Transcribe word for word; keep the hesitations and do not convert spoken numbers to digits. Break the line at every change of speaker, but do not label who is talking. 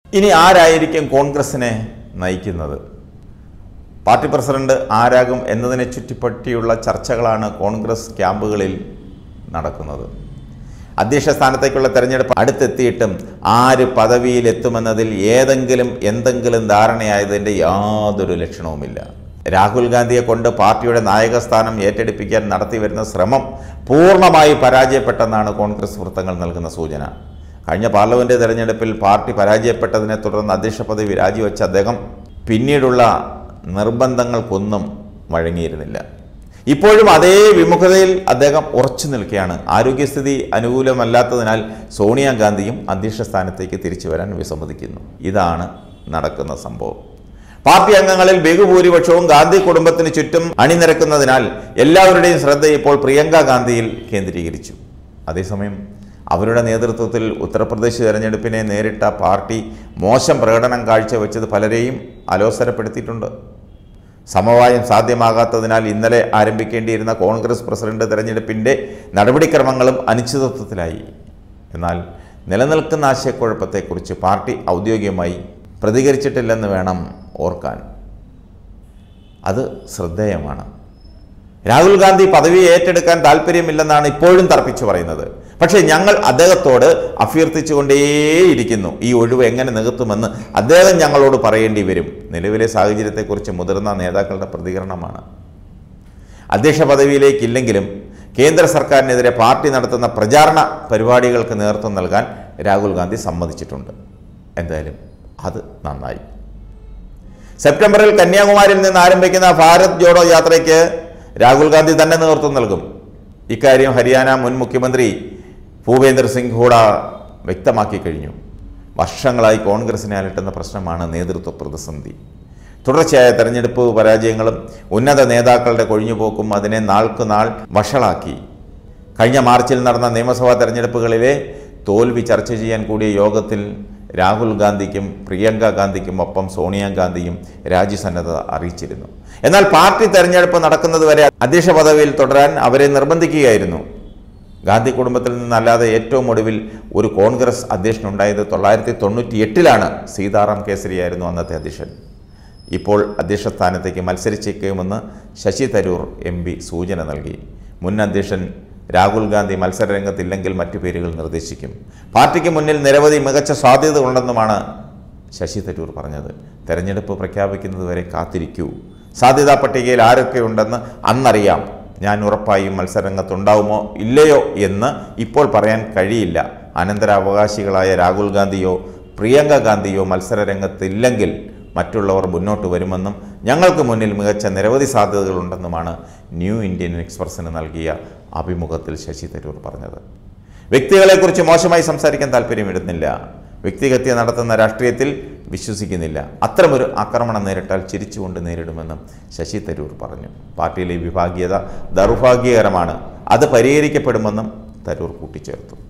ഇനി ആരായിരിക്കും കോൺഗ്രസിനെ നയിക്കുന്നത്? പാർട്ടി പ്രസിഡന്റ് ആരാകും എന്നതിനെ ചുറ്റിപ്പറ്റിയുള്ള ചർച്ചകളാണ് കോൺഗ്രസ് ക്യാമ്പുകളിൽ നടക്കുന്നത്. അധ്യക്ഷ സ്ഥാനത്തേക്കുള്ള തെരഞ്ഞെടുപ്പ് അടുത്തെത്തിയിട്ടും ആര് പദവിയിലെത്തുമെന്നതിൽ ഏതെങ്കിലും എന്തെങ്കിലും ധാരണയായതിൻ്റെ യാതൊരു ലക്ഷണവുമില്ല. രാഹുൽ ഗാന്ധിയെ കൊണ്ട് പാർട്ടിയുടെ നായകസ്ഥാനം ഏറ്റെടുപ്പിക്കാൻ നടത്തിവരുന്ന ശ്രമം പൂർണ്ണമായി പരാജയപ്പെട്ടെന്നാണ് കോൺഗ്രസ് വൃത്തങ്ങൾ നൽകുന്ന സൂചന. കഴിഞ്ഞ പാർലമെന്റ് തെരഞ്ഞെടുപ്പിൽ പാർട്ടി പരാജയപ്പെട്ടതിനെ തുടർന്ന് അധ്യക്ഷ പദവി രാജിവെച്ച അദ്ദേഹം പിന്നീടുള്ള നിർബന്ധങ്ങൾക്കൊന്നും വഴങ്ങിയിരുന്നില്ല. ഇപ്പോഴും അതേ വിമുഖതയിൽ അദ്ദേഹം ഉറച്ചു നിൽക്കുകയാണ്. ആരോഗ്യസ്ഥിതി അനുകൂലമല്ലാത്തതിനാൽ സോണിയാഗാന്ധിയും അധ്യക്ഷ സ്ഥാനത്തേക്ക് തിരിച്ചു വരാൻ വിസമ്മതിക്കുന്നു. ഇതാണ് നടക്കുന്ന സംഭവം. പാർട്ടി അംഗങ്ങളിൽ ബഹുഭൂരിപക്ഷവും ഗാന്ധി കുടുംബത്തിന് ചുറ്റും അണിനിരക്കുന്നതിനാൽ എല്ലാവരുടെയും ശ്രദ്ധ ഇപ്പോൾ പ്രിയങ്ക ഗാന്ധിയിൽ കേന്ദ്രീകരിച്ചു. അതേസമയം അവരുടെ നേതൃത്വത്തിൽ ഉത്തർപ്രദേശ് തെരഞ്ഞെടുപ്പിനെ നേരിട്ട പാർട്ടി മോശം പ്രകടനം കാഴ്ചവെച്ചത് പലരെയും അലോസരപ്പെടുത്തിയിട്ടുണ്ട്. സമവായം സാധ്യമാകാത്തതിനാൽ ഇന്നലെ ആരംഭിക്കേണ്ടിയിരുന്ന കോൺഗ്രസ് പ്രസിഡന്റ് തെരഞ്ഞെടുപ്പിൻ്റെ നടപടിക്രമങ്ങളും അനിശ്ചിതത്വത്തിലായി. എന്നാൽ നിലനിൽക്കുന്ന ആശയക്കുഴപ്പത്തെക്കുറിച്ച് പാർട്ടി ഔദ്യോഗികമായി പ്രതികരിച്ചിട്ടില്ലെന്ന് വേണം ഓർക്കാൻ. അത് ശ്രദ്ധേയമാണ്. രാഹുൽ ഗാന്ധി പദവി ഏറ്റെടുക്കാൻ താല്പര്യമില്ലെന്നാണ് ഇപ്പോഴും തർപ്പിച്ചു പറയുന്നത്. പക്ഷേ ഞങ്ങൾ അദ്ദേഹത്തോട് അഭ്യർത്ഥിച്ചുകൊണ്ടേയിരിക്കുന്നു. ഈ ഒഴിവ് എങ്ങനെ നികത്തുമെന്ന് അദ്ദേഹം ഞങ്ങളോട് പറയേണ്ടി വരും. നിലവിലെ സാഹചര്യത്തെക്കുറിച്ച് മുതിർന്ന നേതാക്കളുടെ പ്രതികരണമാണ്. അധ്യക്ഷ പദവിയിലേക്കില്ലെങ്കിലും കേന്ദ്ര സർക്കാരിനെതിരെ പാർട്ടി നടത്തുന്ന പ്രചാരണ പരിപാടികൾക്ക് നേതൃത്വം നൽകാൻ രാഹുൽ ഗാന്ധി സമ്മതിച്ചിട്ടുണ്ട്. എന്തായാലും അത് നന്നായി. സെപ്റ്റംബറിൽ കന്യാകുമാരിയിൽ നിന്ന് ആരംഭിക്കുന്ന ഭാരത് ജോഡോ യാത്രയ്ക്ക് രാഹുൽ ഗാന്ധി തന്നെ നേതൃത്വം നൽകും. ഇക്കാര്യം ഹരിയാന മുൻ മുഖ്യമന്ത്രി ഭൂപേന്ദർ സിംഗ് ഹൂഡ വ്യക്തമാക്കി കഴിഞ്ഞു. വർഷങ്ങളായി കോൺഗ്രസിനെ അലട്ടുന്ന പ്രശ്നമാണ് നേതൃത്വ പ്രതിസന്ധി. തുടർച്ചയായ തെരഞ്ഞെടുപ്പ് പരാജയങ്ങളും ഉന്നത നേതാക്കളുടെ കൊഴിഞ്ഞുപോക്കും അതിനെ നാൾക്കുനാൾ വഷളാക്കി. കഴിഞ്ഞ മാർച്ചിൽ നടന്ന നിയമസഭാ തെരഞ്ഞെടുപ്പുകളിലെ തോൽവി ചർച്ച ചെയ്യാൻ കൂടിയ യോഗത്തിൽ രാഹുൽ ഗാന്ധിക്കും പ്രിയങ്ക ഗാന്ധിക്കും ഒപ്പം സോണിയാഗാന്ധിയും രാജ്യസന്നദ്ധത അറിയിച്ചിരുന്നു. എന്നാൽ പാർട്ടി തെരഞ്ഞെടുപ്പ് നടക്കുന്നതുവരെ അധ്യക്ഷ പദവിയിൽ തുടരാൻ അവരെ നിർബന്ധിക്കുകയായിരുന്നു. ഗാന്ധി കുടുംബത്തിൽ നിന്നല്ലാതെ ഏറ്റവും ഒടുവിൽ ഒരു കോൺഗ്രസ് അധ്യക്ഷനുണ്ടായത് തൊള്ളായിരത്തി തൊണ്ണൂറ്റി എട്ടിലാണ്. സീതാറാം കേസരിയായിരുന്നു അന്നത്തെ അധ്യക്ഷൻ. ഇപ്പോൾ അധ്യക്ഷ സ്ഥാനത്തേക്ക് മത്സരിച്ചേക്കുമെന്ന് ശശി തരൂർ എം പി സൂചന നൽകി. മുൻ അധ്യക്ഷൻ രാഹുൽ ഗാന്ധി മത്സരരംഗത്തില്ലെങ്കിൽ മറ്റു പേരുകൾ നിർദ്ദേശിക്കും. പാർട്ടിക്ക് മുന്നിൽ നിരവധി മികച്ച സാധ്യതകളുണ്ടെന്നുമാണ് ശശി തരൂർ പറഞ്ഞത്. തെരഞ്ഞെടുപ്പ് പ്രഖ്യാപിക്കുന്നതുവരെ കാത്തിരിക്കൂ. സാധ്യതാ പട്ടികയിൽ ആരൊക്കെയുണ്ടെന്ന് അന്നറിയാം. ഞാൻ ഉറപ്പായും മത്സരരംഗത്തുണ്ടാവുമോ ഇല്ലയോ എന്ന് ഇപ്പോൾ പറയാൻ കഴിയില്ല. അനന്തരാവകാശികളായ രാഹുൽ ഗാന്ധിയോ പ്രിയങ്ക ഗാന്ധിയോ മത്സരരംഗത്തില്ലെങ്കിൽ മറ്റുള്ളവർ മുന്നോട്ട് വരുമെന്നും ഞങ്ങൾക്ക് മുന്നിൽ മികച്ച നിരവധി സാധ്യതകളുണ്ടെന്നുമാണ് ന്യൂ ഇന്ത്യൻ എക്സ്പ്രസിന് നൽകിയ അഭിമുഖത്തിൽ ശശി തരൂർ പറഞ്ഞത്. വ്യക്തികളെക്കുറിച്ച് മോശമായി സംസാരിക്കാൻ താല്പര്യമിടുന്നില്ല. വ്യക്തിഹത്യ നടത്തുന്ന രാഷ്ട്രീയത്തിൽ വിശ്വസിക്കുന്നില്ല. അത്തരമൊരു ആക്രമണം നേരിട്ടാൽ ചിരിച്ചുകൊണ്ട് നേരിടുമെന്നും ശശി തരൂർ പറഞ്ഞു. പാർട്ടിയിലെ വിഭാഗീയത ദൗർഭാഗ്യകരമാണ്. അത് പരിഹരിക്കപ്പെടുമെന്നും തരൂർ കൂട്ടിച്ചേർത്തു.